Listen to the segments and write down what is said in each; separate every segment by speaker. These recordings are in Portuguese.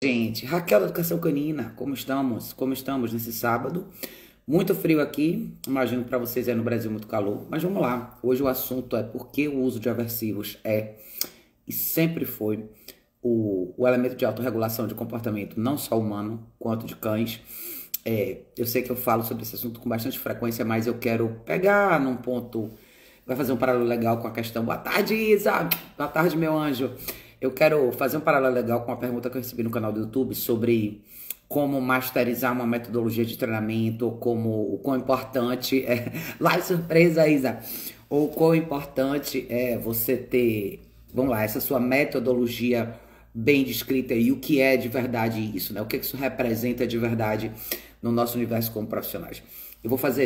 Speaker 1: Gente, Raquel da Educação Canina, como estamos? Como estamos nesse sábado? Muito frio aqui, imagino que para vocês é no Brasil muito calor, mas vamos lá. Hoje o assunto é por que o uso de aversivos é e sempre foi o elemento de autorregulação de comportamento, não só humano, quanto de cães. Eu sei que eu falo sobre esse assunto com bastante frequência, mas eu quero pegar num ponto, vai fazer um paralelo legal com a questão. Boa tarde, Isa! Boa tarde, meu anjo! Eu quero fazer um paralelo legal com a pergunta que eu recebi no canal do YouTube sobre como masterizar uma metodologia de treinamento, como o quão importante é. Live surpresa, Isa! Ou quão importante é você ter, vamos lá, essa sua metodologia bem descrita e o que é de verdade isso, né? O que isso representa de verdade no nosso universo como profissionais. Eu vou fazer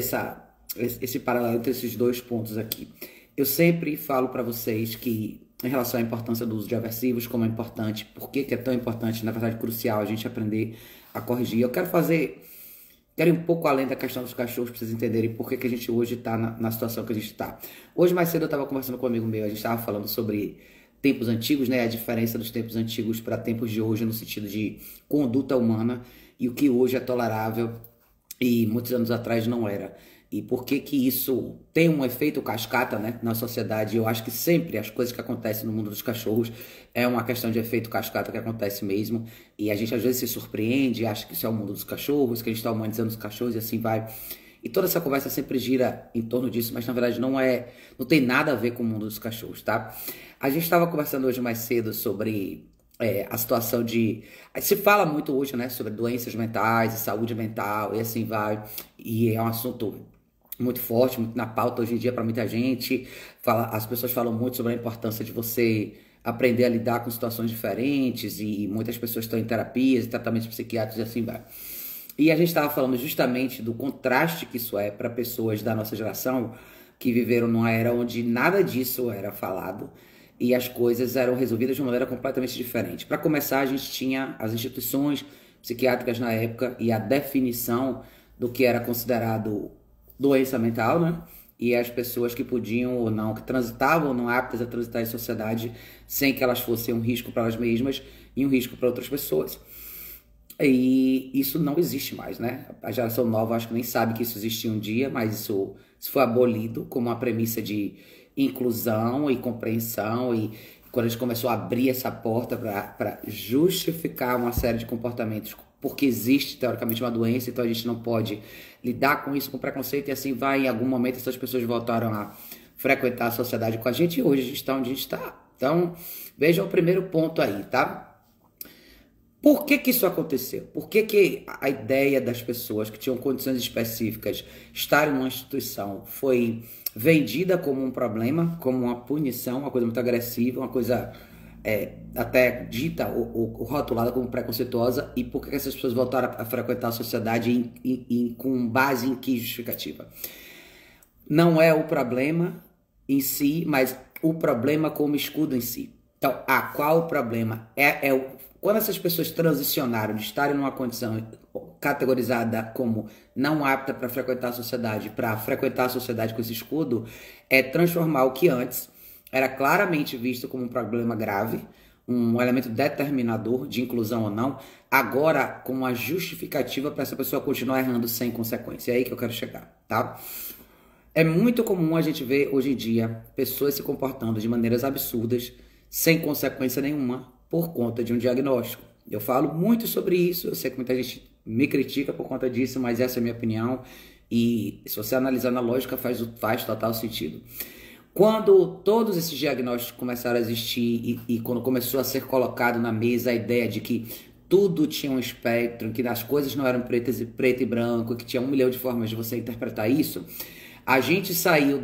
Speaker 1: esse paralelo entre esses dois pontos aqui. Eu sempre falo para vocês que, em relação à importância do uso de aversivos, como é importante, por que é tão importante, na verdade, crucial a gente aprender a corrigir. Eu quero ir um pouco além da questão dos cachorros, para vocês entenderem por que a gente hoje está na situação que a gente está. Hoje, mais cedo, eu estava conversando com um amigo meu, a gente estava falando sobre tempos antigos, né? A diferença dos tempos antigos para tempos de hoje, no sentido de conduta humana, e o que hoje é tolerável e muitos anos atrás não era. E por que que isso tem um efeito cascata, né, na sociedade? Eu acho que sempre as coisas que acontecem no mundo dos cachorros é uma questão de efeito cascata que acontece mesmo. E a gente às vezes se surpreende, acha que isso é o mundo dos cachorros, que a gente está humanizando os cachorros e assim vai. E toda essa conversa sempre gira em torno disso, mas na verdade não tem nada a ver com o mundo dos cachorros, tá? A gente estava conversando hoje mais cedo sobre a situação de... Se fala muito hoje, né, sobre doenças mentais e saúde mental e assim vai. E é um assunto muito forte, muito na pauta hoje em dia para muita gente. As pessoas falam muito sobre a importância de você aprender a lidar com situações diferentes e muitas pessoas estão em terapias e tratamentos psiquiátricos e assim vai. E a gente estava falando justamente do contraste que isso é para pessoas da nossa geração que viveram numa era onde nada disso era falado e as coisas eram resolvidas de uma maneira completamente diferente. Para começar, a gente tinha as instituições psiquiátricas na época e a definição do que era considerado doença mental, né? E as pessoas que podiam ou não, que transitavam ou não aptas a transitar em sociedade sem que elas fossem um risco para elas mesmas e um risco para outras pessoas. E isso não existe mais, né? A geração nova acho que nem sabe que isso existia um dia, mas isso foi abolido como uma premissa de inclusão e compreensão. E quando a gente começou a abrir essa porta para justificar uma série de comportamentos, porque existe teoricamente uma doença, então a gente não pode lidar com isso com preconceito, e assim vai. Em algum momento essas pessoas voltaram a frequentar a sociedade com a gente e hoje a gente está onde a gente está. Então, veja o primeiro ponto aí, tá? Por que que isso aconteceu? Por que que a ideia das pessoas que tinham condições específicas estarem numa instituição foi vendida como um problema, como uma punição, uma coisa muito agressiva, uma coisa até dita ou rotulada como preconceituosa, e por que que essas pessoas voltaram a frequentar a sociedade com base em que justificativa? Não é o problema em si, mas o problema como escudo em si. Então, qual o problema? Quando essas pessoas transicionaram de estarem numa condição categorizada como não apta para frequentar a sociedade, para frequentar a sociedade com esse escudo, é transformar o que antes era claramente visto como um problema grave, um elemento determinador de inclusão ou não, agora com uma justificativa para essa pessoa continuar errando sem consequência. É aí que eu quero chegar, tá? É muito comum a gente ver hoje em dia pessoas se comportando de maneiras absurdas, sem consequência nenhuma, por conta de um diagnóstico. Eu falo muito sobre isso, eu sei que muita gente me critica por conta disso, mas essa é a minha opinião, e se você analisar na lógica, faz total sentido. Quando todos esses diagnósticos começaram a existir e quando começou a ser colocado na mesa a ideia de que tudo tinha um espectro, que as coisas não eram preto e branco, que tinha 1 milhão de formas de você interpretar isso, a gente saiu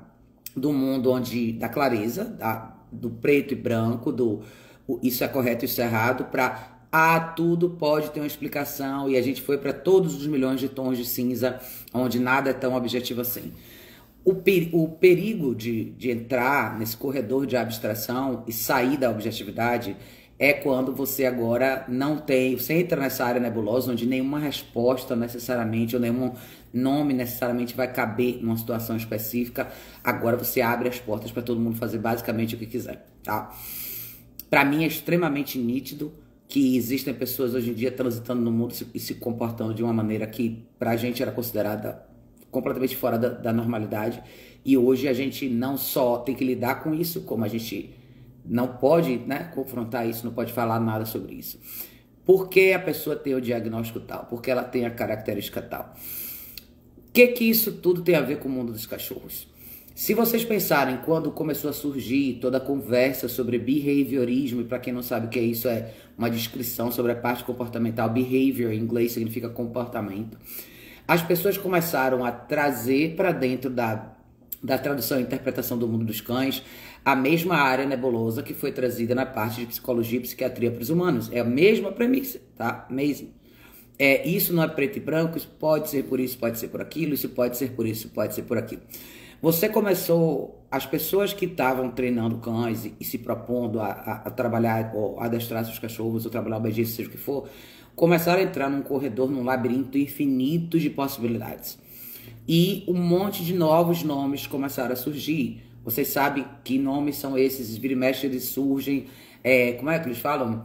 Speaker 1: do mundo da clareza, do preto e branco, isso é correto, isso é errado, para tudo pode ter uma explicação, e a gente foi para todos os milhões de tons de cinza, onde nada é tão objetivo assim. O perigo de entrar nesse corredor de abstração e sair da objetividade é quando você agora você entra nessa área nebulosa onde nenhuma resposta necessariamente ou nenhum nome necessariamente vai caber numa situação específica. Agora você abre as portas para todo mundo fazer basicamente o que quiser, tá? Para mim é extremamente nítido que existem pessoas hoje em dia transitando no mundo e se comportando de uma maneira que pra gente era considerada completamente fora da normalidade. E hoje a gente não só tem que lidar com isso, como a gente não pode, né, confrontar isso, não pode falar nada sobre isso. Por que a pessoa tem o diagnóstico tal? Porque ela tem a característica tal? O que isso tudo tem a ver com o mundo dos cachorros? Se vocês pensarem quando começou a surgir toda a conversa sobre behaviorismo, e para quem não sabe o que é isso, é uma descrição sobre a parte comportamental. Behavior em inglês significa comportamento. As pessoas começaram a trazer para dentro da tradução e interpretação do mundo dos cães a mesma área nebulosa que foi trazida na parte de psicologia e psiquiatria para os humanos. É a mesma premissa, tá? Mesmo. Isso não é preto e branco, isso pode ser por isso, pode ser por aquilo, isso pode ser por isso, pode ser por aquilo. Você começou, as pessoas que estavam treinando cães e se propondo a trabalhar, ou adestrar seus cachorros, ou trabalhar obediência, seja o que for, começaram a entrar num corredor, num labirinto infinito de possibilidades. E um monte de novos nomes começaram a surgir. Vocês sabem que nomes são esses, vira e mexe eles surgem, como é que eles falam?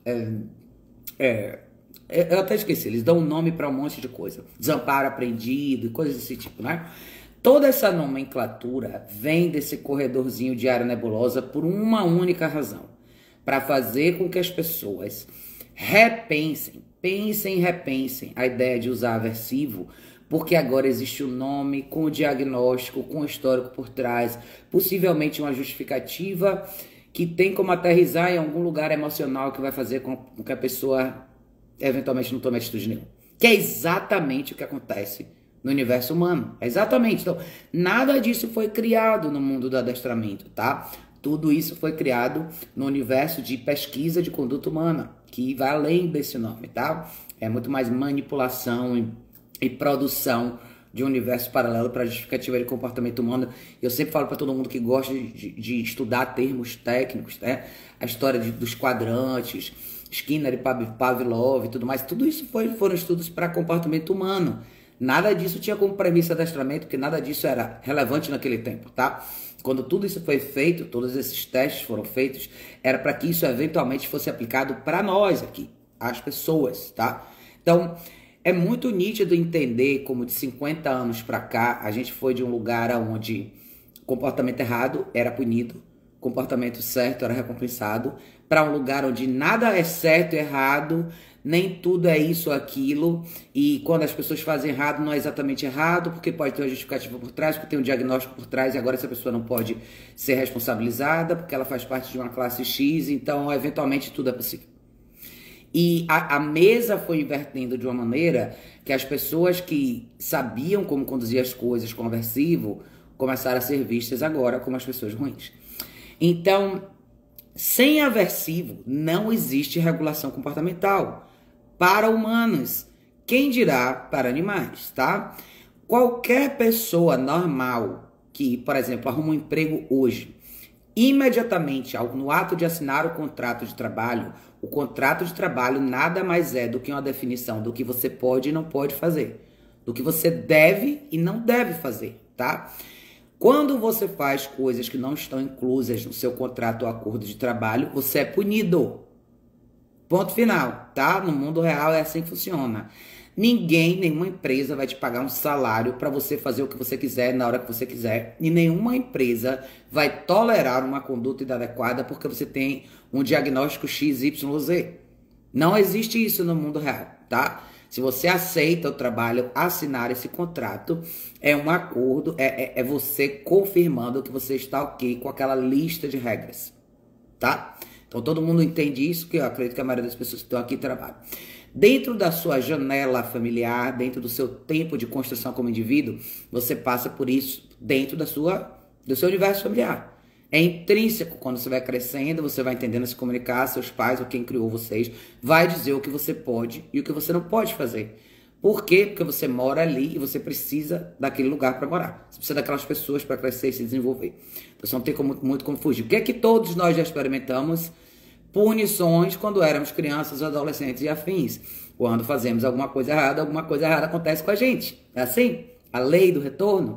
Speaker 1: Eu até esqueci, eles dão um nome para um monte de coisa. Desamparo aprendido e coisas desse tipo, né? Toda essa nomenclatura vem desse corredorzinho de área nebulosa por uma única razão. Para fazer com que as pessoas repensem a ideia de usar aversivo, porque agora existe um nome com o diagnóstico, com o histórico por trás, possivelmente uma justificativa que tem como aterrissar em algum lugar emocional que vai fazer com que a pessoa eventualmente não tome atitude nenhuma. Que é exatamente o que acontece no universo humano. Exatamente. Então, nada disso foi criado no mundo do adestramento, tá? Tudo isso foi criado no universo de pesquisa de conduta humana, que vai além desse nome, tá? É muito mais manipulação e produção de um universo paralelo para justificativa de comportamento humano. Eu sempre falo para todo mundo que gosta de estudar termos técnicos, né? A história dos quadrantes, Skinner e Pavlov e tudo mais. Tudo isso foram estudos para comportamento humano. Nada disso tinha como premissa adestramento, porque nada disso era relevante naquele tempo, tá? Quando tudo isso foi feito, todos esses testes foram feitos, era para que isso eventualmente fosse aplicado para nós aqui, as pessoas, tá? Então, é muito nítido entender como de 50 anos para cá, a gente foi de um lugar onde comportamento errado era punido, comportamento certo era recompensado, para um lugar onde nada é certo e errado, nem tudo é isso ou aquilo, e quando as pessoas fazem errado, não é exatamente errado, porque pode ter uma justificativa por trás, porque tem um diagnóstico por trás, e agora essa pessoa não pode ser responsabilizada, porque ela faz parte de uma classe X, então eventualmente tudo é possível. E a mesa foi invertendo de uma maneira que as pessoas que sabiam como conduzir as coisas com aversivo começaram a ser vistas agora como as pessoas ruins. Então, sem aversivo, não existe regulação comportamental para humanos, quem dirá para animais, tá? Qualquer pessoa normal que, por exemplo, arruma um emprego hoje, imediatamente, no ato de assinar o contrato de trabalho nada mais é do que uma definição do que você pode e não pode fazer, do que você deve e não deve fazer, tá? Quando você faz coisas que não estão inclusas no seu contrato ou acordo de trabalho, você é punido. Ponto final, tá? No mundo real é assim que funciona. Ninguém, nenhuma empresa vai te pagar um salário para você fazer o que você quiser na hora que você quiser. E nenhuma empresa vai tolerar uma conduta inadequada porque você tem um diagnóstico XYZ. Não existe isso no mundo real, tá? Se você aceita o trabalho, assinar esse contrato, é um acordo, é você confirmando que você está ok com aquela lista de regras, tá? Então todo mundo entende isso, que eu acredito que a maioria das pessoas que estão aqui trabalham. Dentro da sua janela familiar, dentro do seu tempo de construção como indivíduo, você passa por isso dentro do seu universo familiar. É intrínseco, quando você vai crescendo, você vai entendendo se comunicar, seus pais ou quem criou vocês, vai dizer o que você pode e o que você não pode fazer. Por quê? Porque você mora ali e você precisa daquele lugar para morar. Você precisa daquelas pessoas para crescer e se desenvolver. Então você não tem muito como fugir. O que é que todos nós já experimentamos? Punições quando éramos crianças, adolescentes e afins. Quando fazemos alguma coisa errada acontece com a gente. É assim? A lei do retorno.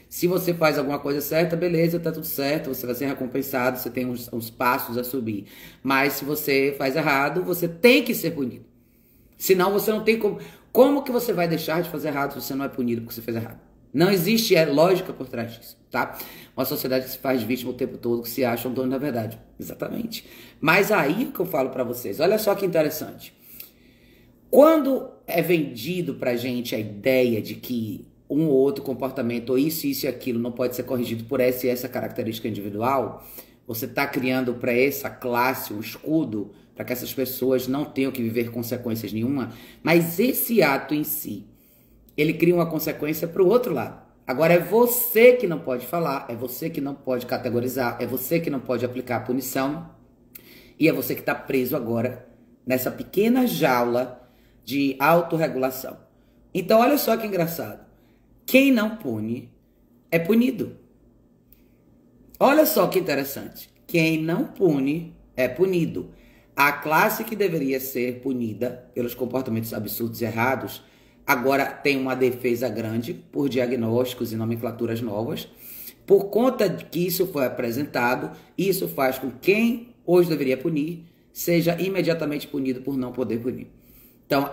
Speaker 1: Se você faz alguma coisa certa, beleza, tá tudo certo, você vai ser recompensado, você tem uns passos a subir. Mas se você faz errado, você tem que ser punido. Senão você não tem como. Como que você vai deixar de fazer errado se você não é punido porque você fez errado? Não existe lógica por trás disso, tá? Uma sociedade que se faz vítima o tempo todo, que se acham dono da verdade. Exatamente. Mas aí que eu falo pra vocês, olha só que interessante. Quando é vendido pra gente a ideia de que um ou outro comportamento, ou isso e aquilo, não pode ser corrigido por essa e essa característica individual, você está criando para essa classe um escudo para que essas pessoas não tenham que viver consequências nenhuma, mas esse ato em si, ele cria uma consequência para o outro lado. Agora é você que não pode falar, é você que não pode categorizar, é você que não pode aplicar a punição, e é você que está preso agora nessa pequena jaula de autorregulação. Então olha só que engraçado. Quem não pune é punido. Olha só que interessante. Quem não pune é punido. A classe que deveria ser punida pelos comportamentos absurdos e errados, agora tem uma defesa grande por diagnósticos e nomenclaturas novas. Por conta de que isso foi apresentado, isso faz com que quem hoje deveria punir seja imediatamente punido por não poder punir. Então,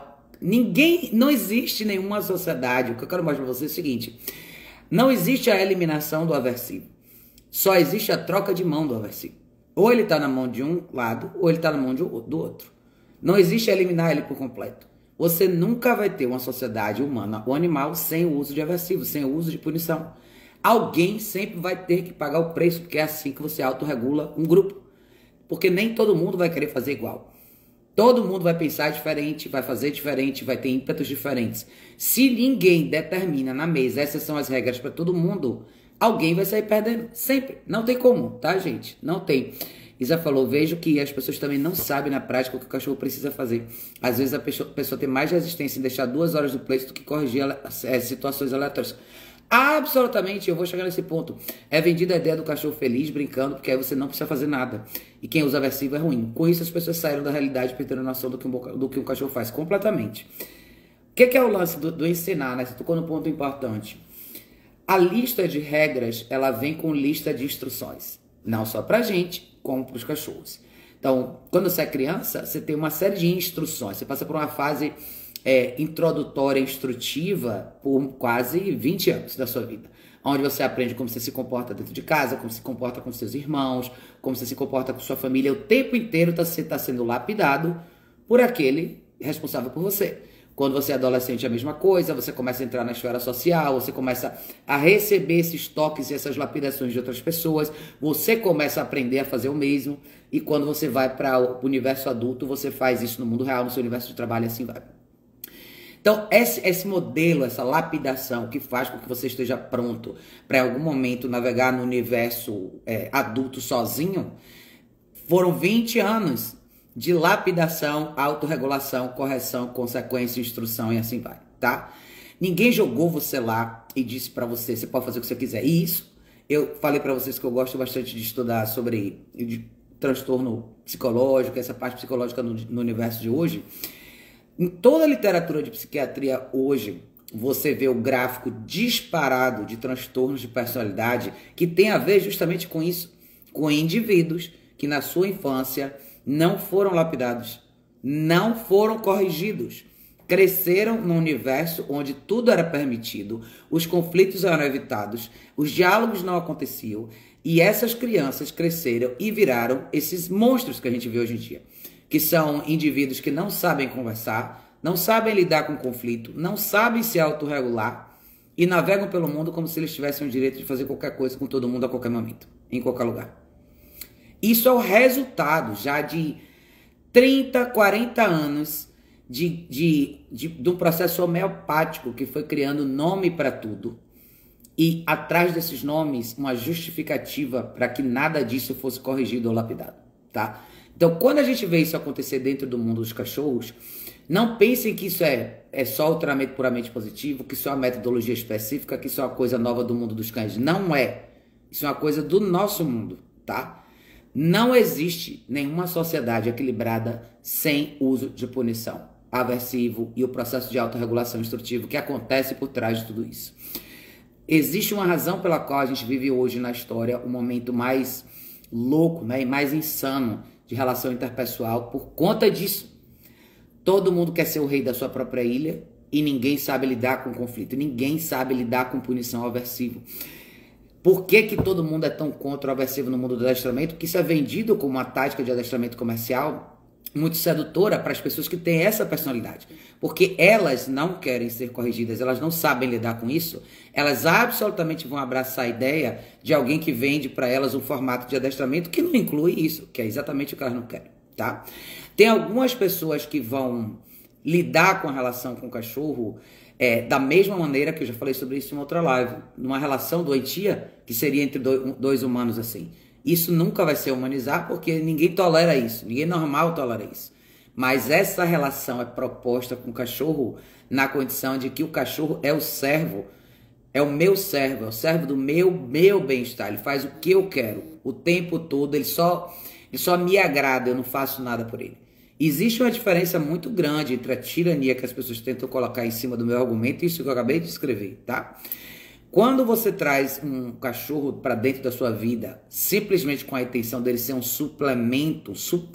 Speaker 1: não existe nenhuma sociedade, o que eu quero mostrar para vocês é o seguinte, não existe a eliminação do aversivo, só existe a troca de mão do aversivo. Ou ele está na mão de um lado, ou ele está na mão do outro. Não existe eliminar ele por completo. Você nunca vai ter uma sociedade humana ou animal sem o uso de aversivo, sem o uso de punição. Alguém sempre vai ter que pagar o preço, porque é assim que você autorregula um grupo. Porque nem todo mundo vai querer fazer igual. Todo mundo vai pensar diferente, vai fazer diferente, vai ter ímpetos diferentes. Se ninguém determina na mesa, essas são as regras para todo mundo, alguém vai sair perdendo. Sempre. Não tem como, tá, gente? Não tem. Isa falou, vejo que as pessoas também não sabem na prática o que o cachorro precisa fazer. Às vezes a pessoa tem mais resistência em deixar 2 horas do pleito do que corrigir situações aleatórias. Absolutamente, eu vou chegar nesse ponto. É vendida a ideia do cachorro feliz, brincando, porque aí você não precisa fazer nada. E quem usa aversivo é ruim. Com isso, as pessoas saíram da realidade, perdendo a noção do que um cachorro faz. Completamente. O que é o lance do ensinar, né? Você tocou no ponto importante. A lista de regras, ela vem com lista de instruções. Não só pra gente, como pros cachorros. Então, quando você é criança, você tem uma série de instruções. Você passa por uma fase introdutória, instrutiva, por quase 20 anos da sua vida. Onde você aprende como você se comporta dentro de casa, como se comporta com seus irmãos, como você se comporta com sua família. O tempo inteiro você está sendo lapidado por aquele responsável por você. Quando você é adolescente é a mesma coisa, você começa a entrar na esfera social, você começa a receber esses toques e essas lapidações de outras pessoas, você começa a aprender a fazer o mesmo, e quando você vai para o universo adulto, você faz isso no mundo real, no seu universo de trabalho e assim vai. Então, esse modelo, essa lapidação que faz com que você esteja pronto para em algum momento navegar no universo adulto sozinho, foram 20 anos de lapidação, autorregulação, correção, consequência, instrução e assim vai, tá? Ninguém jogou você lá e disse pra você, você pode fazer o que você quiser. E isso, eu falei pra vocês que eu gosto bastante de estudar sobre transtorno psicológico, essa parte psicológica no universo de hoje. Em toda a literatura de psiquiatria hoje, você vê o gráfico disparado de transtornos de personalidade que tem a ver justamente com isso, com indivíduos que na sua infância não foram lapidados, não foram corrigidos, cresceram num universo onde tudo era permitido, os conflitos eram evitados, os diálogos não aconteciam, e essas crianças cresceram e viraram esses monstros que a gente vê hoje em dia, que são indivíduos que não sabem conversar, não sabem lidar com conflito, não sabem se autorregular e navegam pelo mundo como se eles tivessem o direito de fazer qualquer coisa com todo mundo a qualquer momento, em qualquer lugar. Isso é o resultado já de 30, 40 anos de um processo homeopático que foi criando nome para tudo. E atrás desses nomes, uma justificativa para que nada disso fosse corrigido ou lapidado, tá? Então, quando a gente vê isso acontecer dentro do mundo dos cachorros, não pensem que isso é só o treinamento puramente positivo, que isso é uma metodologia específica, que isso é uma coisa nova do mundo dos cães. Não é. Isso é uma coisa do nosso mundo, tá? Não existe nenhuma sociedade equilibrada sem uso de punição, aversivo e o processo de autorregulação instrutivo que acontece por trás de tudo isso. existe uma razão pela qual a gente vive hoje na história o momento mais louco, né, e mais insano de relação interpessoal por conta disso. Todo mundo quer ser o rei da sua própria ilha e ninguém sabe lidar com conflito, ninguém sabe lidar com punição ao aversivo. Por que que todo mundo é tão contra o aversivo no mundo do adestramento? Porque isso é vendido como uma tática de adestramento comercial muito sedutora para as pessoas que têm essa personalidade. Porque elas não querem ser corrigidas, elas não sabem lidar com isso. Elas absolutamente vão abraçar a ideia de alguém que vende para elas um formato de adestramento que não inclui isso, que é exatamente o que elas não querem, tá? Tem algumas pessoas que vão lidar com a relação com o cachorro da mesma maneira que eu já falei sobre isso em outra live, numa relação doentia que seria entre dois humanos assim. Isso nunca vai ser humanizar porque ninguém tolera isso, ninguém normal tolera isso. Mas essa relação é proposta com o cachorro na condição de que o cachorro é o servo, é o meu servo, é o servo do meu bem-estar. Ele faz o que eu quero o tempo todo, ele só me agrada, eu não faço nada por ele. Existe uma diferença muito grande entre a tirania que as pessoas tentam colocar em cima do meu argumento e isso que eu acabei de escrever, tá? Quando você traz um cachorro para dentro da sua vida, simplesmente com a intenção dele ser um suprimento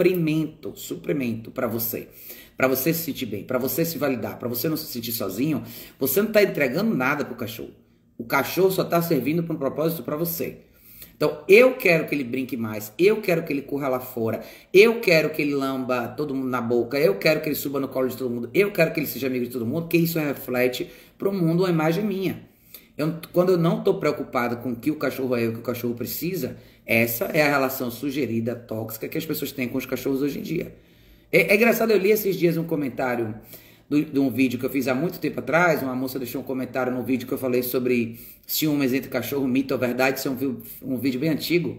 Speaker 1: para você se sentir bem, para você se validar, para você não se sentir sozinho, você não está entregando nada para o cachorro. O cachorro só está servindo para um propósito para você. Então, eu quero que ele brinque mais, eu quero que ele corra lá fora, eu quero que ele lamba todo mundo na boca, eu quero que ele suba no colo de todo mundo, eu quero que ele seja amigo de todo mundo, porque isso reflete para o mundo uma imagem minha. Quando eu não estou preocupado com o que o cachorro é e o que o cachorro precisa, essa é a relação sugerida, tóxica, que as pessoas têm com os cachorros hoje em dia. É engraçado, eu li esses dias um comentário de um vídeo que eu fiz há muito tempo atrás, uma moça deixou um comentário no vídeo que eu falei sobre ciúmes entre cachorro, mito ou verdade, isso é um vídeo bem antigo.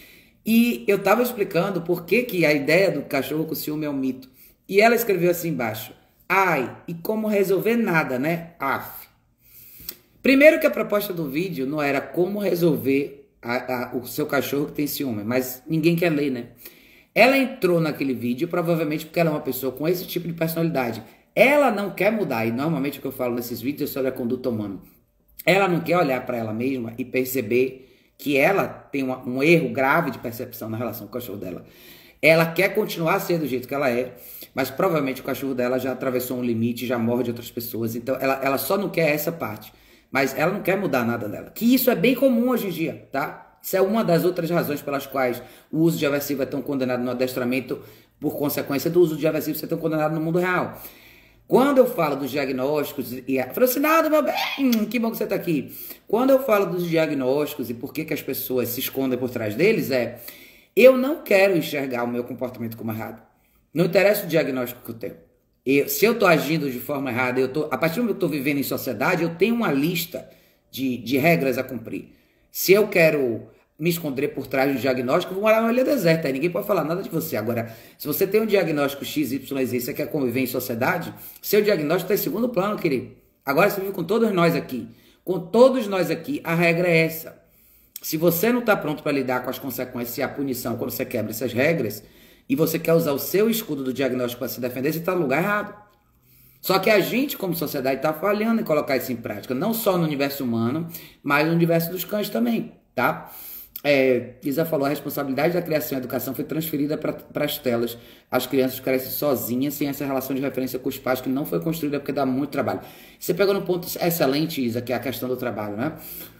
Speaker 1: E eu estava explicando por que a ideia do cachorro com ciúme é um mito. E ela escreveu assim embaixo, ai, e como resolver nada, né? Af. Primeiro que a proposta do vídeo não era como resolver o seu cachorro que tem ciúme, mas ninguém quer ler, né? Ela entrou naquele vídeo provavelmente porque ela é uma pessoa com esse tipo de personalidade. Ela não quer mudar, e normalmente o que eu falo nesses vídeos é sobre a conduta humana. Ela não quer olhar para ela mesma e perceber que ela tem um erro grave de percepção na relação com o cachorro dela. Ela quer continuar sendo do jeito que ela é, mas provavelmente o cachorro dela já atravessou um limite, já morde outras pessoas, então ela só não quer essa parte. Mas ela não quer mudar nada dela. Que isso é bem comum hoje em dia, tá? Isso é uma das outras razões pelas quais o uso de aversivo é tão condenado no adestramento, por consequência do uso de aversivo ser tão condenado no mundo real. Quando eu falo dos diagnósticos, Francinaldo, meu bem, que bom que você está aqui. Quando eu falo dos diagnósticos e por que as pessoas se escondem por trás deles, eu não quero enxergar o meu comportamento como errado. Não interessa o diagnóstico que eu tenho. Se eu estou agindo de forma errada, a partir do momento que eu estou vivendo em sociedade, eu tenho uma lista de regras a cumprir. Se eu quero me esconder por trás do diagnóstico, eu vou morar numa ilha deserta, aí ninguém pode falar nada de você. Agora, se você tem um diagnóstico X, Y, Z, você quer conviver em sociedade, seu diagnóstico está em segundo plano, querido. Agora você vive com todos nós aqui. Com todos nós aqui, a regra é essa. Se você não está pronto para lidar com as consequências e a punição quando você quebra essas regras, e você quer usar o seu escudo do diagnóstico para se defender, você está no lugar errado. Só que a gente, como sociedade, está falhando em colocar isso em prática, não só no universo humano, mas no universo dos cães também, tá? Isa falou, a responsabilidade da criação e educação foi transferida para as telas. As crianças crescem sozinhas, sem essa relação de referência com os pais, que não foi construída porque dá muito trabalho. Você pegou no ponto excelente, Isa, que é a questão do trabalho, né?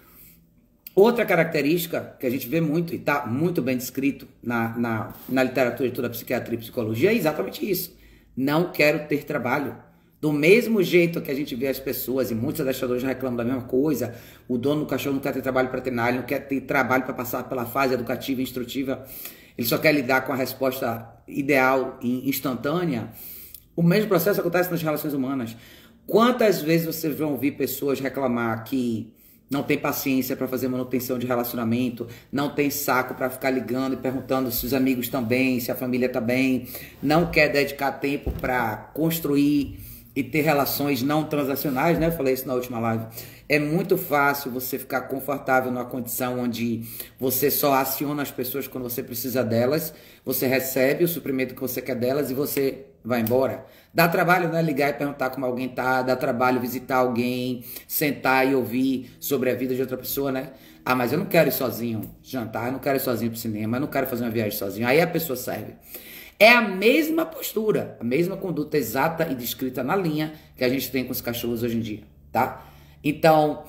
Speaker 1: Outra característica que a gente vê muito e está muito bem descrito na literatura de toda a psiquiatria e psicologia é exatamente isso. Não quero ter trabalho. Do mesmo jeito que a gente vê as pessoas, e muitos adestradores reclamam da mesma coisa, o dono do cachorro não quer ter trabalho para treinar, ele não quer ter trabalho para passar pela fase educativa e instrutiva, ele só quer lidar com a resposta ideal e instantânea. O mesmo processo acontece nas relações humanas. Quantas vezes vocês vão ouvir pessoas reclamar que não tem paciência para fazer manutenção de relacionamento, não tem saco para ficar ligando e perguntando se os amigos estão bem, se a família está bem, não quer dedicar tempo para construir e ter relações não transacionais, né? Eu falei isso na última live. É muito fácil você ficar confortável numa condição onde você só aciona as pessoas quando você precisa delas, você recebe o suprimento que você quer delas e você vai embora. Dá trabalho, né? Ligar e perguntar como alguém tá, dá trabalho visitar alguém, sentar e ouvir sobre a vida de outra pessoa, né? Ah, mas eu não quero ir sozinho jantar, eu não quero ir sozinho pro cinema, eu não quero fazer uma viagem sozinho. Aí a pessoa serve. É a mesma postura, a mesma conduta exata e descrita na linha que a gente tem com os cachorros hoje em dia, tá? Então,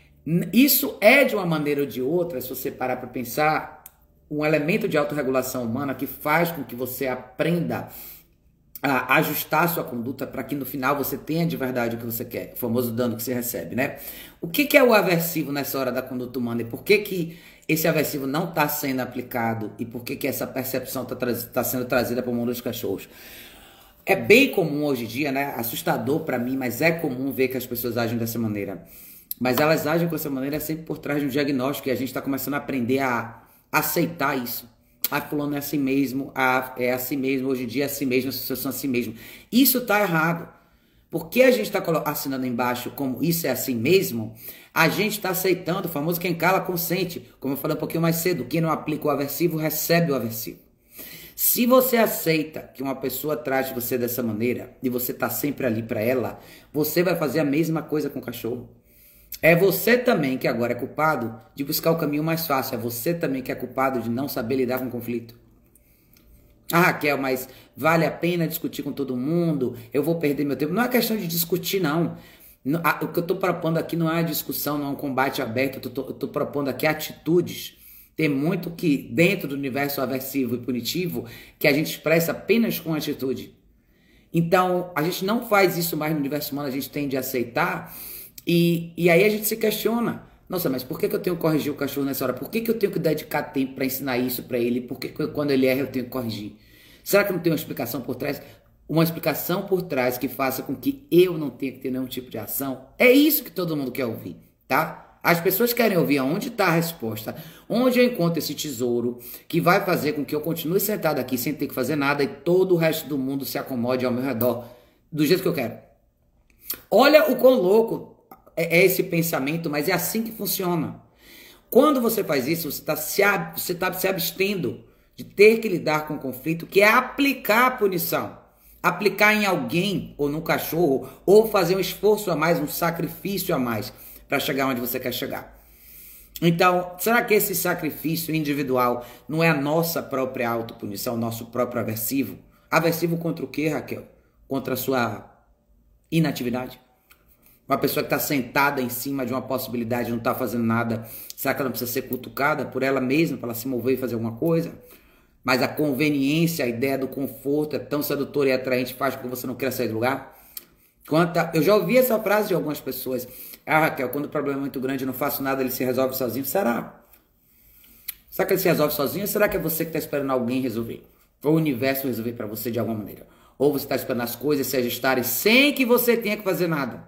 Speaker 1: isso é de uma maneira ou de outra, se você parar para pensar, um elemento de autorregulação humana que faz com que você aprenda a ajustar a sua conduta para que no final você tenha de verdade o que você quer, o famoso dano que você recebe, né? O que é o aversivo nessa hora da conduta humana e por que esse aversivo não está sendo aplicado e por que essa percepção está sendo trazida para o mundo dos cachorros? É bem comum hoje em dia, né? Assustador para mim, mas é comum ver que as pessoas agem dessa maneira. Mas elas agem com essa maneira sempre por trás de um diagnóstico e a gente está começando a aprender a aceitar isso. Ah, fulano é assim mesmo, é assim mesmo, hoje em dia é assim mesmo, as pessoas são assim mesmo. Isso está errado. Porque a gente está assinando embaixo como isso é assim mesmo, a gente está aceitando o famoso quem cala consente. Como eu falei um pouquinho mais cedo, quem não aplica o aversivo recebe o aversivo. Se você aceita que uma pessoa trate você dessa maneira e você está sempre ali para ela, você vai fazer a mesma coisa com o cachorro. É você também que agora é culpado de buscar o caminho mais fácil. É você também que é culpado de não saber lidar com o conflito. Ah, Raquel, mas vale a pena discutir com todo mundo? Eu vou perder meu tempo. Não é questão de discutir, não. O que eu estou propondo aqui não é uma discussão, não é um combate aberto. Eu estou propondo aqui atitudes. Tem muito que, dentro do universo aversivo e punitivo, que a gente expressa apenas com atitude. Então, a gente não faz isso mais no universo humano, a gente tende a aceitar. E aí a gente se questiona. Nossa, mas por que eu tenho que corrigir o cachorro nessa hora? Por que eu tenho que dedicar tempo para ensinar isso para ele? Por que quando ele erra eu tenho que corrigir? Será que não tem uma explicação por trás? Uma explicação por trás que faça com que eu não tenha que ter nenhum tipo de ação? É isso que todo mundo quer ouvir, tá? As pessoas querem ouvir aonde está a resposta, onde eu encontro esse tesouro que vai fazer com que eu continue sentado aqui sem ter que fazer nada e todo o resto do mundo se acomode ao meu redor do jeito que eu quero. Olha o quão louco é esse pensamento, mas é assim que funciona. Quando você faz isso, você está se abstendo de ter que lidar com o conflito, que é aplicar a punição. Aplicar em alguém, ou no cachorro, ou fazer um esforço a mais, um sacrifício a mais, para chegar onde você quer chegar. Então, será que esse sacrifício individual não é a nossa própria autopunição, nosso próprio aversivo? Aversivo contra o quê, Raquel? Contra a sua inatividade? Uma pessoa que está sentada em cima de uma possibilidade, não está fazendo nada, será que ela não precisa ser cutucada por ela mesma, para ela se mover e fazer alguma coisa? Mas a conveniência, a ideia do conforto é tão sedutora e atraente, faz com que você não queira sair do lugar? Eu já ouvi essa frase de algumas pessoas. Ah, Raquel, quando o problema é muito grande, eu não faço nada, ele se resolve sozinho. Será? Será que ele se resolve sozinho ou será que é você que está esperando alguém resolver? Ou o universo resolver para você de alguma maneira? Ou você está esperando as coisas se ajustarem sem que você tenha que fazer nada?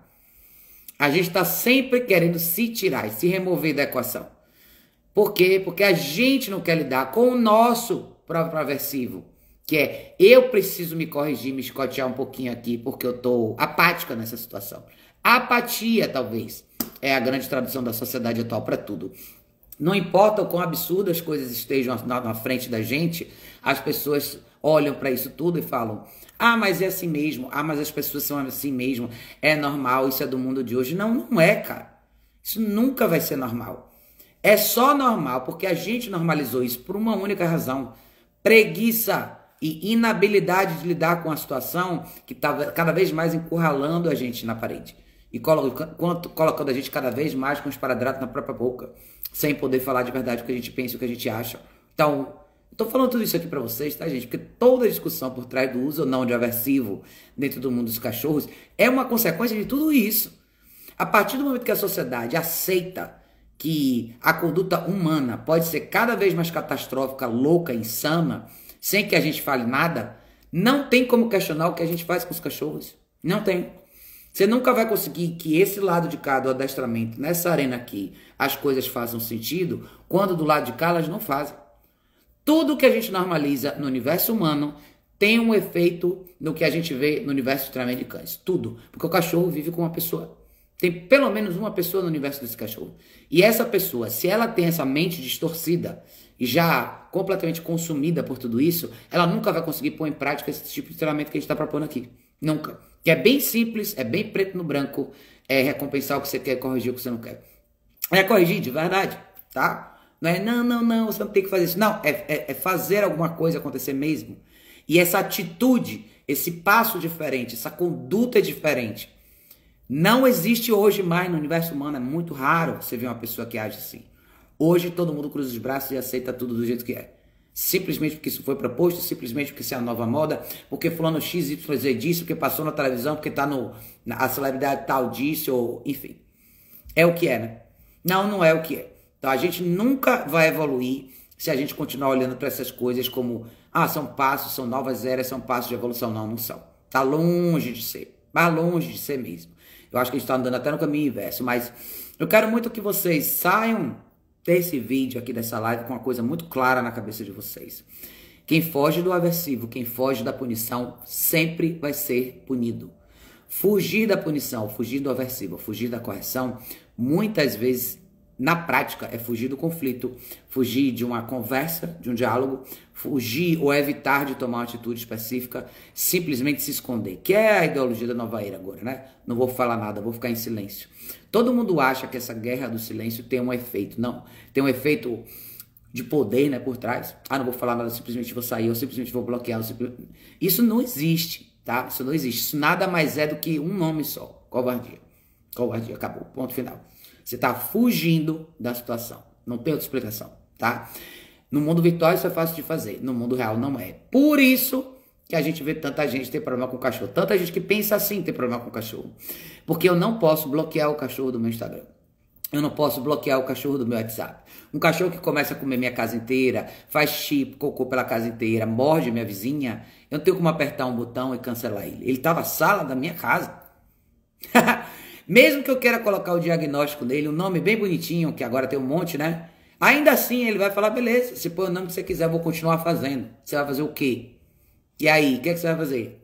Speaker 1: A gente está sempre querendo se tirar e se remover da equação. Por quê? Porque a gente não quer lidar com o nosso próprio aversivo. Que é, eu preciso me corrigir, me escotear um pouquinho aqui, porque eu estou apática nessa situação. Apatia, talvez, é a grande tradução da sociedade atual para tudo. Não importa o quão absurdas as coisas estejam na frente da gente, as pessoas olham para isso tudo e falam: ah, mas é assim mesmo, ah, mas as pessoas são assim mesmo, é normal, isso é do mundo de hoje. Não, não é, cara. Isso nunca vai ser normal. É só normal porque a gente normalizou isso por uma única razão: preguiça e inabilidade de lidar com a situação que estava cada vez mais encurralando a gente na parede e colocando a gente cada vez mais com os esparadrapo na própria boca, sem poder falar de verdade o que a gente pensa e o que a gente acha. Então, eu tô falando tudo isso aqui pra vocês, tá, gente? Porque toda a discussão por trás do uso ou não de aversivo dentro do mundo dos cachorros é uma consequência de tudo isso. A partir do momento que a sociedade aceita que a conduta humana pode ser cada vez mais catastrófica, louca, insana, sem que a gente fale nada, não tem como questionar o que a gente faz com os cachorros. Não tem. Você nunca vai conseguir que esse lado de cá do adestramento, nessa arena aqui, as coisas façam sentido, quando do lado de cá elas não fazem. Tudo que a gente normaliza no universo humano tem um efeito no que a gente vê no universo de treinamento de cães. Tudo. Porque o cachorro vive com uma pessoa. Tem pelo menos uma pessoa no universo desse cachorro. E essa pessoa, se ela tem essa mente distorcida e já completamente consumida por tudo isso, ela nunca vai conseguir pôr em prática esse tipo de treinamento que a gente está propondo aqui. Nunca. Que é bem simples, é bem preto no branco, é recompensar o que você quer, corrigir o que você não quer. É corrigir de verdade, tá? Não é, não, você não tem que fazer isso. Não, é fazer alguma coisa acontecer mesmo. E essa atitude, esse passo diferente, essa conduta diferente, não existe hoje mais no universo humano. É muito raro você ver uma pessoa que age assim. Hoje todo mundo cruza os braços e aceita tudo do jeito que é. Simplesmente porque isso foi proposto, simplesmente porque isso é a nova moda, porque fulano XYZ disse, porque passou na televisão, porque tá a celebridade tal disse, ou enfim. É o que é, né? Não é o que é. Então a gente nunca vai evoluir se a gente continuar olhando para essas coisas como, são passos, são novas eras, são passos de evolução. Não são. Tá longe de ser. Mas longe de ser mesmo. Eu acho que a gente tá andando até no caminho inverso, mas eu quero muito que vocês saiam desse vídeo aqui, dessa live, com uma coisa muito clara na cabeça de vocês. Quem foge do aversivo, quem foge da punição, sempre vai ser punido. Fugir da punição, fugir do aversivo, fugir da correção, muitas vezes, na prática, é fugir do conflito, fugir de uma conversa, de um diálogo, fugir ou evitar de tomar uma atitude específica, simplesmente se esconder, que é a ideologia da nova era agora, né? Não vou falar nada, vou ficar em silêncio. Todo mundo acha que essa guerra do silêncio tem um efeito. Não, tem um efeito de poder, né, por trás. Não vou falar nada, simplesmente vou sair, eu simplesmente vou bloquear. Isso não existe, tá? Isso não existe. Isso nada mais é do que um nome só, covardia. Covardia, acabou, ponto final. Você está fugindo da situação. Não tem outra explicação, tá? No mundo virtual isso é fácil de fazer. No mundo real não é. Por isso que a gente vê tanta gente ter problema com o cachorro. Tanta gente que pensa assim ter problema com o cachorro. Porque eu não posso bloquear o cachorro do meu Instagram. Eu não posso bloquear o cachorro do meu WhatsApp. Um cachorro que começa a comer minha casa inteira, faz xixi, cocô pela casa inteira, morde minha vizinha, eu não tenho como apertar um botão e cancelar ele. Ele tá na sala da minha casa. Mesmo que eu queira colocar o diagnóstico dele, um nome bem bonitinho, que agora tem um monte, né? Ainda assim, ele vai falar, beleza, se põe o nome que você quiser, eu vou continuar fazendo. Você vai fazer o quê? E aí, o que você vai fazer?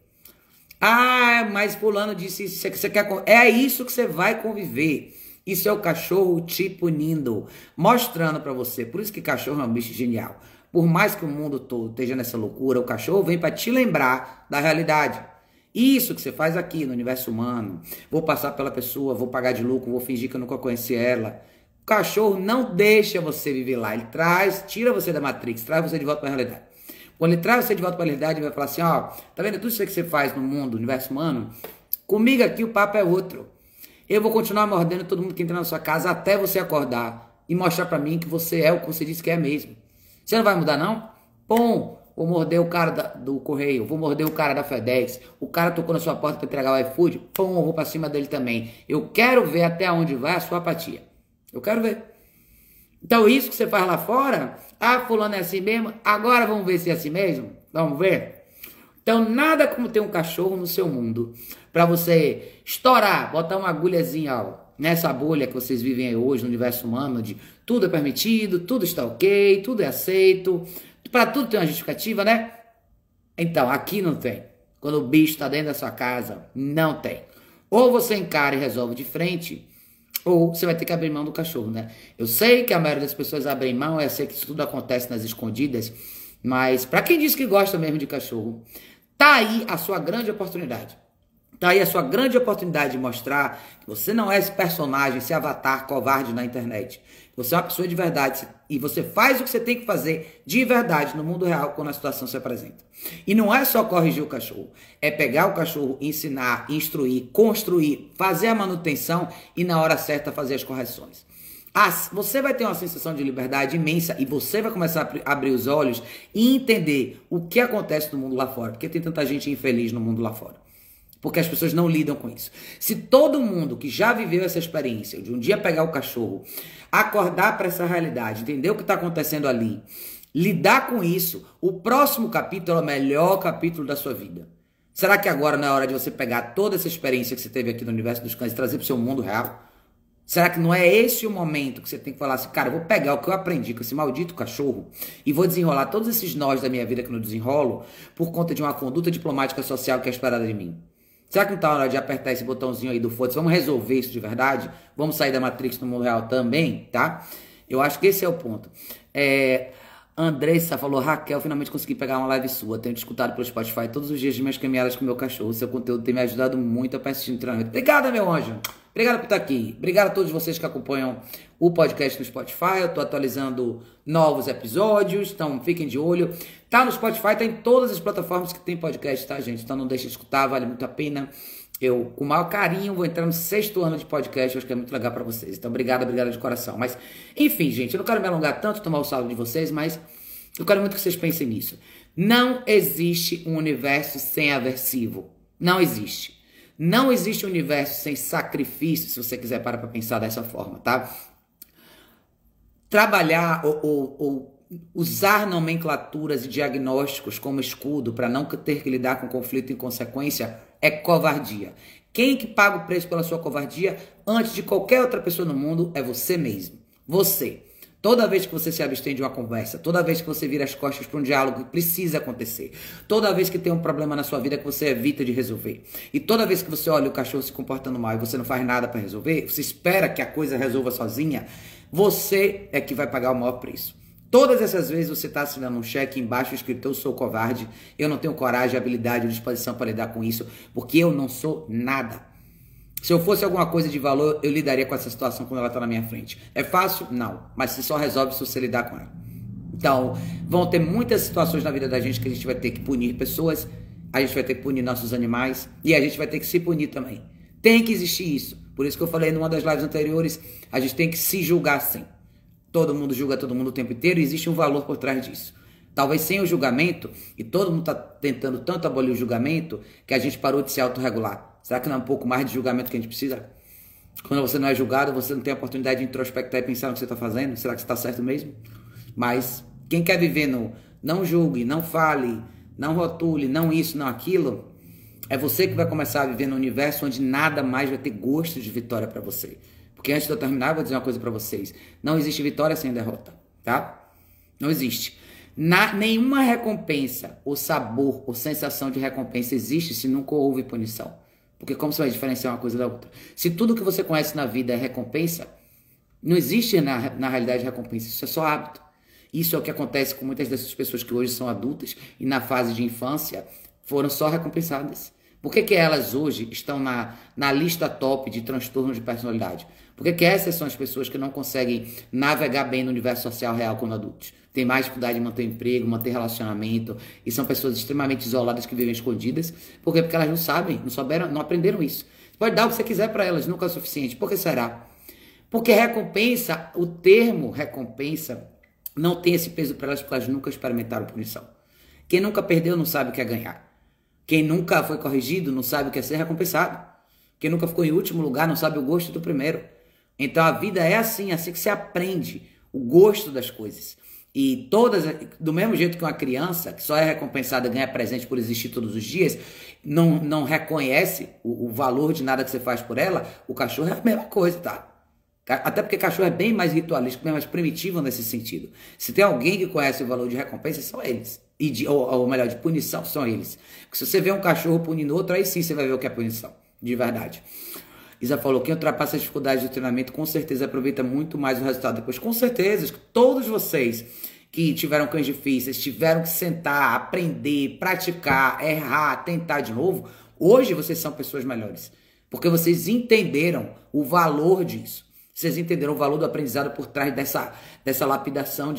Speaker 1: Mas fulano disse isso, você quer... É isso que você vai conviver. Isso é o cachorro te punindo, mostrando pra você. Por isso que cachorro é um bicho genial. Por mais que o mundo todo esteja nessa loucura, o cachorro vem pra te lembrar da realidade. Isso que você faz aqui no universo humano. Vou passar pela pessoa, vou pagar de lucro, vou fingir que eu nunca conheci ela. O cachorro não deixa você viver lá. Ele tira você da Matrix, traz você de volta para a realidade. Quando ele traz você de volta para a realidade, ele vai falar assim, tá vendo tudo isso que você faz no mundo, no universo humano? Comigo aqui o papo é outro. Eu vou continuar mordendo todo mundo que entra na sua casa até você acordar e mostrar para mim que você é o que você disse que é mesmo. Você não vai mudar não? Vou morder o cara do correio, vou morder o cara da FedEx, o cara tocou na sua porta para entregar o iFood, eu vou para cima dele também. Eu quero ver até onde vai a sua apatia. Eu quero ver. Então isso que você faz lá fora, fulano é assim mesmo, agora vamos ver se é assim mesmo? Vamos ver? Então nada como ter um cachorro no seu mundo, para você estourar, botar uma agulhazinha, nessa bolha que vocês vivem aí hoje no universo humano, onde tudo é permitido, tudo está ok, tudo é aceito, para tudo tem uma justificativa, né? Então, aqui não tem. Quando o bicho está dentro da sua casa, não tem. Ou você encara e resolve de frente, ou você vai ter que abrir mão do cachorro, né? Eu sei que a maioria das pessoas abrem mão, eu sei que isso tudo acontece nas escondidas, mas para quem diz que gosta mesmo de cachorro, tá aí a sua grande oportunidade. Tá aí a sua grande oportunidade de mostrar que você não é esse personagem, esse avatar covarde na internet. Você é uma pessoa de verdade e você faz o que você tem que fazer de verdade no mundo real quando a situação se apresenta. E não é só corrigir o cachorro, é pegar o cachorro, ensinar, instruir, construir, fazer a manutenção e na hora certa fazer as correções. Você vai ter uma sensação de liberdade imensa e você vai começar a abrir os olhos e entender o que acontece no mundo lá fora, porque tem tanta gente infeliz no mundo lá fora. Porque as pessoas não lidam com isso. Se todo mundo que já viveu essa experiência, de um dia pegar o cachorro, acordar para essa realidade, entender o que está acontecendo ali, lidar com isso, o próximo capítulo é o melhor capítulo da sua vida. Será que agora não é hora de você pegar toda essa experiência que você teve aqui no Universo dos Cães e trazer para o seu mundo real? Será que não é esse o momento que você tem que falar assim, cara, eu vou pegar o que eu aprendi com esse maldito cachorro e vou desenrolar todos esses nós da minha vida que eu não desenrolo por conta de uma conduta diplomática social que é esperada de mim? Será que não está na hora de apertar esse botãozinho aí do foda-se? Vamos resolver isso de verdade? Vamos sair da Matrix no mundo real também, tá? Eu acho que esse é o ponto. Andressa falou, Raquel, finalmente consegui pegar uma live sua. Tenho te escutado pelo Spotify todos os dias de minhas caminhadas com meu cachorro. Seu conteúdo tem me ajudado muito a persistir no treinamento. Obrigada, meu anjo. Obrigado por estar aqui. Obrigado a todos vocês que acompanham o podcast no Spotify. Eu tô atualizando novos episódios, então fiquem de olho. Tá no Spotify, tá em todas as plataformas que tem podcast, tá, gente? Então não deixe de escutar, vale muito a pena. Eu, com o maior carinho, vou entrar no 6º ano de podcast, acho que é muito legal pra vocês. Então, obrigado de coração. Mas, enfim, gente, eu não quero me alongar tanto, tomar o salve de vocês, mas eu quero muito que vocês pensem nisso. Não existe um universo sem aversivo. Não existe. Não existe um universo sem sacrifício, se você quiser parar pra pensar dessa forma, tá? Trabalhar ou usar nomenclaturas e diagnósticos como escudo para não ter que lidar com conflito em consequência é covardia. Quem que paga o preço pela sua covardia antes de qualquer outra pessoa no mundo é você mesmo. Você. Toda vez que você se abstém de uma conversa, toda vez que você vira as costas para um diálogo que precisa acontecer, toda vez que tem um problema na sua vida que você evita de resolver, e toda vez que você olha o cachorro se comportando mal e você não faz nada para resolver, você espera que a coisa resolva sozinha, você é que vai pagar o maior preço. Todas essas vezes você está assinando um cheque embaixo escrito eu sou covarde, eu não tenho coragem, habilidade ou disposição para lidar com isso, porque eu não sou nada. Se eu fosse alguma coisa de valor, eu lidaria com essa situação quando ela está na minha frente. É fácil? Não. Mas você só resolve se você lidar com ela. Então, vão ter muitas situações na vida da gente que a gente vai ter que punir pessoas, a gente vai ter que punir nossos animais e a gente vai ter que se punir também. Tem que existir isso. Por isso que eu falei numa das lives anteriores, a gente tem que se julgar sim. Todo mundo julga todo mundo o tempo inteiro e existe um valor por trás disso. Talvez sem o julgamento, e todo mundo está tentando tanto abolir o julgamento, que a gente parou de se autorregular. Será que não é um pouco mais de julgamento que a gente precisa? Quando você não é julgado, você não tem a oportunidade de introspectar e pensar no que você está fazendo? Será que você está certo mesmo? Mas quem quer viver no não julgue, não fale, não rotule, não isso, não aquilo, é você que vai começar a viver num universo onde nada mais vai ter gosto de vitória para você. Porque antes de eu terminar, eu vou dizer uma coisa para vocês. Não existe vitória sem derrota, tá? Não existe. Nenhuma recompensa, ou sabor, ou sensação de recompensa existe se nunca houve punição. Porque como você vai diferenciar uma coisa da outra? Se tudo que você conhece na vida é recompensa, não existe na realidade recompensa. Isso é só hábito. Isso é o que acontece com muitas dessas pessoas que hoje são adultas e na fase de infância foram só recompensadas. Por que elas hoje estão na lista top de transtornos de personalidade? Por que essas são as pessoas que não conseguem navegar bem no universo social real quando adultos? Tem mais dificuldade de manter emprego, manter relacionamento, e são pessoas extremamente isoladas que vivem escondidas. Por quê? Porque elas não sabem, não souberam, não aprenderam isso. Você pode dar o que você quiser para elas, nunca é o suficiente. Por que será? Porque recompensa, o termo recompensa, não tem esse peso para elas porque elas nunca experimentaram punição. Quem nunca perdeu não sabe o que é ganhar. Quem nunca foi corrigido não sabe o que é ser recompensado. Quem nunca ficou em último lugar não sabe o gosto do primeiro. Então a vida é assim que se aprende o gosto das coisas. E todas, do mesmo jeito que uma criança, que só é recompensada e ganha presente por existir todos os dias, não reconhece o valor de nada que você faz por ela, o cachorro é a mesma coisa, tá? Até porque cachorro é bem mais ritualístico, bem mais primitivo nesse sentido. Se tem alguém que conhece o valor de recompensa, são eles. Ou melhor, de punição, são eles. Porque se você vê um cachorro punindo outro, aí sim você vai ver o que é punição, de verdade. Isa falou, quem ultrapassa as dificuldades do treinamento, com certeza aproveita muito mais o resultado depois. Com certeza, todos vocês que tiveram cães difíceis, tiveram que sentar, aprender, praticar, errar, tentar de novo, hoje vocês são pessoas melhores. Porque vocês entenderam o valor disso. Vocês entenderam o valor do aprendizado por trás dessa lapidação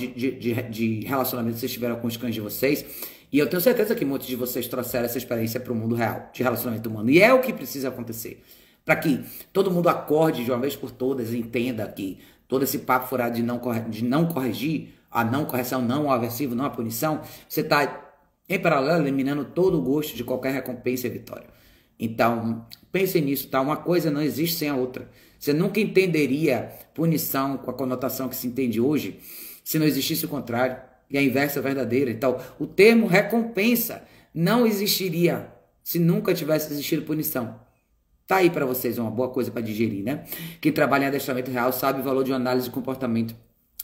Speaker 1: de relacionamento que vocês tiveram com os cães de vocês. E eu tenho certeza que muitos de vocês trouxeram essa experiência para o mundo real, de relacionamento humano. E é o que precisa acontecer. Para que todo mundo acorde de uma vez por todas e entenda que todo esse papo furado de não corrigir, a não correção, não o aversivo, não a punição, você está, em paralelo, eliminando todo o gosto de qualquer recompensa e vitória. Então, pensem nisso, tá? Uma coisa não existe sem a outra. Você nunca entenderia punição com a conotação que se entende hoje se não existisse o contrário. E a inversa é verdadeira. Então, o termo recompensa não existiria se nunca tivesse existido punição. Tá aí para vocês uma boa coisa para digerir, né? Quem trabalha em adestramento real sabe o valor de uma análise de comportamento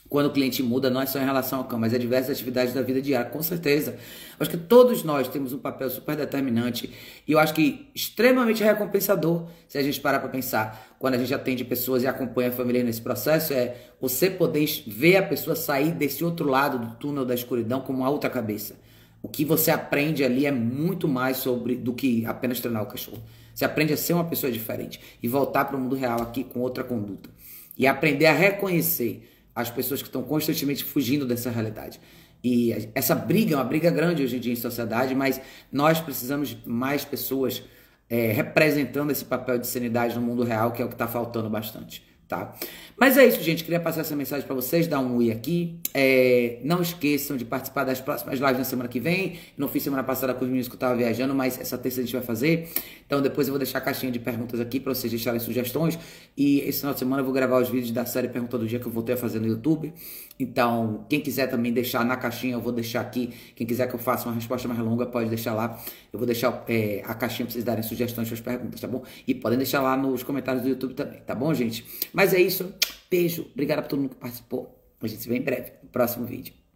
Speaker 1: quando o cliente muda, não é só em relação ao cão, mas é diversas atividades da vida diária, com certeza. Acho que todos nós temos um papel super determinante e eu acho que extremamente recompensador, se a gente parar para pensar, quando a gente atende pessoas e acompanha a família nesse processo, é você poder ver a pessoa sair desse outro lado do túnel da escuridão com uma outra cabeça. O que você aprende ali é muito mais do que apenas treinar o cachorro. Você aprende a ser uma pessoa diferente e voltar para o mundo real aqui com outra conduta. E aprender a reconhecer as pessoas que estão constantemente fugindo dessa realidade. E essa briga é uma briga grande hoje em dia em sociedade, mas nós precisamos de mais pessoas representando esse papel de sanidade no mundo real, que é o que está faltando bastante, tá? Mas é isso, gente. Queria passar essa mensagem para vocês, dar um oi aqui. Não esqueçam de participar das próximas lives na semana que vem. Não fiz semana passada com os meninos que eu estava viajando, mas essa terça a gente vai fazer. Então depois eu vou deixar a caixinha de perguntas aqui para vocês deixarem sugestões. E esse final de semana eu vou gravar os vídeos da série Pergunta do Dia que eu voltei a fazer no YouTube. Então, quem quiser também deixar na caixinha, eu vou deixar aqui. Quem quiser que eu faça uma resposta mais longa, pode deixar lá. Eu vou deixar a caixinha para vocês darem sugestões, suas perguntas, tá bom? E podem deixar lá nos comentários do YouTube também, tá bom, gente? Mas é isso. Beijo. Obrigado por todo mundo que participou. A gente se vê em breve no próximo vídeo.